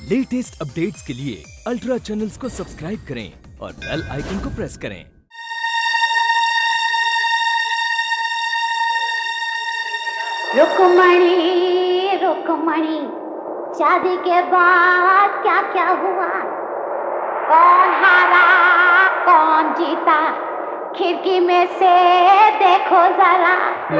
Latest updates के लिए ultra channels को सब्सक्राइब करें और बेल आइकन को प्रेस करें। रुकमणी रुकमणी, शादी के बाद क्या क्या हुआ? कौन हारा कौन जीता, खिड़की में से देखो जरा।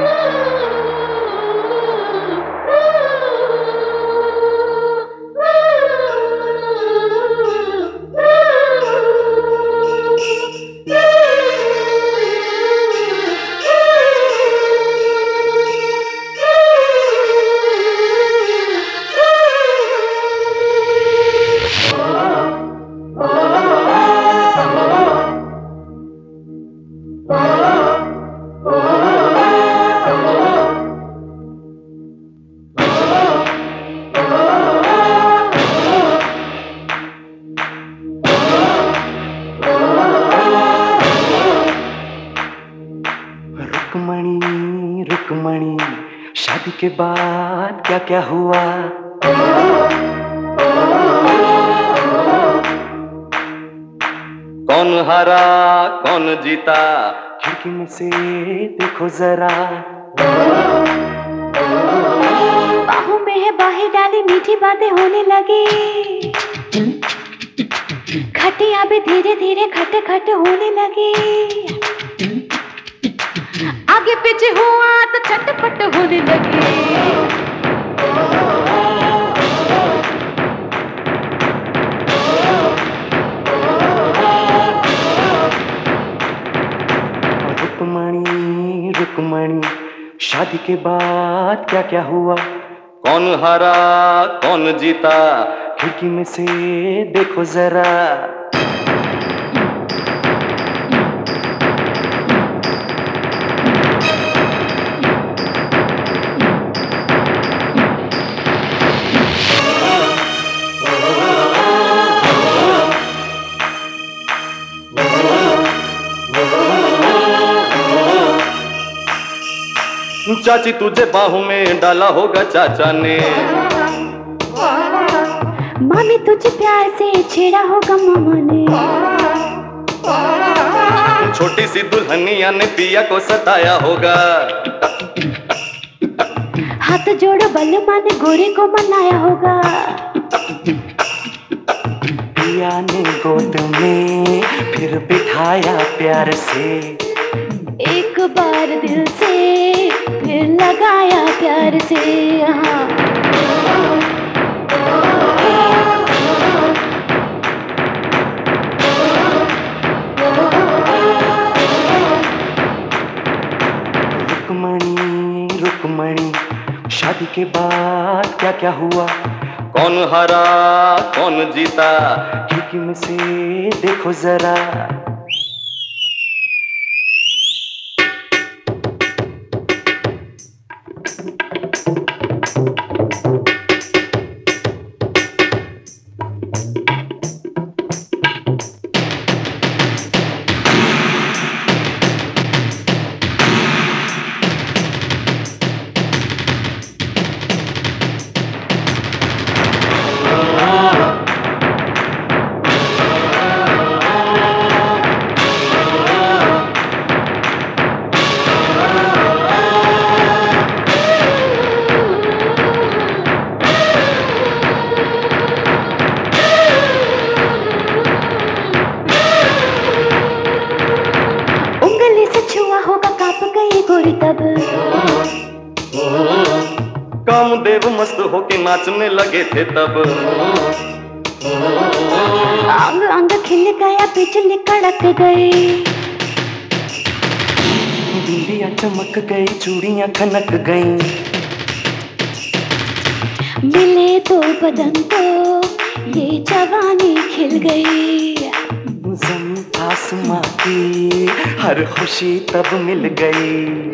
रुकमणी रुकमणी, शादी के बाद क्या क्या हुआ? कौन हारा कौन जीता, खिड़की में से देखो जरा। बाहों में है बाहें डाली, मीठी बातें होने लगी। खटिया भी धीरे धीरे खट खट होने लगी। आगे पीछे हुआ तो छटपट होने लगी। रुकमणी रुकमणी, शादी के बाद क्या क्या हुआ? कौन हारा कौन जीता, खिड़की में से देखो जरा। चाची तुझे बाहों में डाला होगा चाचा ने। मामी तुझे प्यार से छेड़ा होगा मामा ने। छोटी सी दुल्हनिया ने पिया को सताया होगा। हाथ जोड़ो बल्लमा ने गोरे को मनाया होगा। पिया ने गोद में फिर बिठाया प्यार से। एक बार दिल से फिर लगाया प्यार से। रुकमणी रुकमणी, शादी के बाद क्या क्या हुआ? कौन हारा कौन जीता, खिड़की में से देखो जरा। कामदेव मस्त होके नाचने लगे थे तब। अंग अंग खिल गया, बिजली कड़क गई। बिंदियां चमक गई, चूड़ियां खनक गई। मिले तो बदन को ये जवानी खिल गई। जमीन आसमां की हर खुशी तब मिल गई।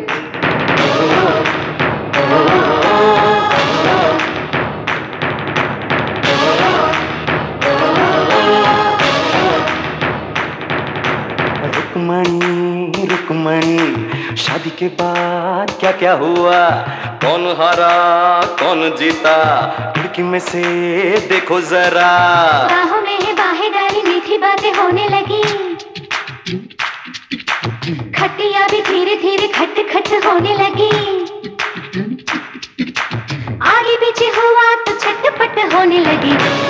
रुकमणी रुकमणी, शादी शादी के बाद क्या क्या हुआ, कौन हारा कौन जीता, खिड़की में से देखो जरा। बाहों में है बाहें डाली, मीठी बातें होने लगी, खटिया भी धीरे धीरे खट खट होने लगी, आगे पीछे हुआ तो छटपट होने लगी।